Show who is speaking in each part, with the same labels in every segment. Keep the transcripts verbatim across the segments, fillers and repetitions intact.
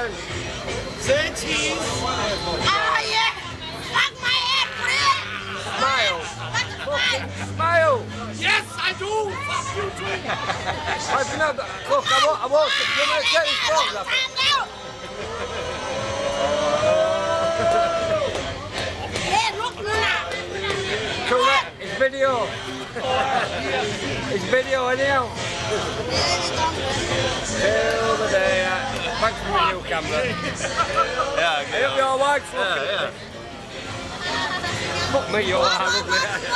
Speaker 1: French.
Speaker 2: Say cheese.
Speaker 3: Ah, yeah. Fuck my head, please.
Speaker 1: Smile.
Speaker 3: Fucking
Speaker 1: Smile.
Speaker 2: Yes, I do. Fuck you too.
Speaker 1: I've been out. Look, I won't. I won't. You're going to take this photograph.
Speaker 3: Hey, look, Luna.
Speaker 1: Correct. It's video. It's video anyhow. Till the day. uh, Thanks for the new camera.
Speaker 2: Yeah,
Speaker 1: I hope your wife's looking
Speaker 2: yeah,
Speaker 1: at me. Fuck me, you're lovely.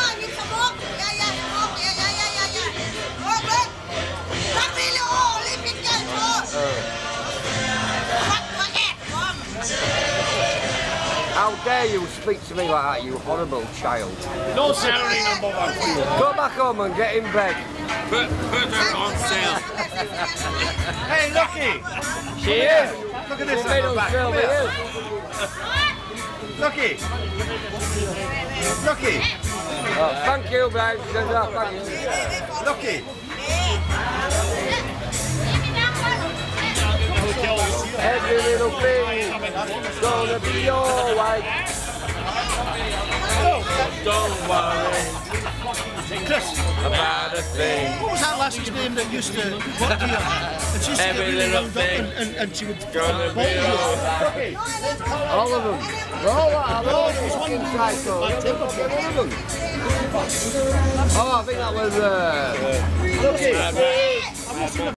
Speaker 1: How dare you speak to me like that, you horrible child.
Speaker 2: No salary number one for you.
Speaker 1: Go back home and get in bed.
Speaker 2: Put, put her on sale. Hey, Lucky.
Speaker 1: She is.
Speaker 2: Look at this.
Speaker 1: She made us feel me is.
Speaker 2: Lucky. Lucky.
Speaker 1: Oh, thank you, babe. She says, oh, thank you.
Speaker 2: Lucky.
Speaker 1: Every little thing's gonna be alright.
Speaker 2: Don't worry
Speaker 4: Chris,
Speaker 2: about a thing.
Speaker 4: what was that lass's name that used to work here? And she used to get
Speaker 2: Every
Speaker 4: really
Speaker 2: little
Speaker 4: wound up
Speaker 2: thing.
Speaker 4: and, and, and she would
Speaker 2: Gonna be alright.
Speaker 1: All of them. They're all that. All these fucking psychos. All of them. Oh, I think that was. Uh,
Speaker 4: Okay.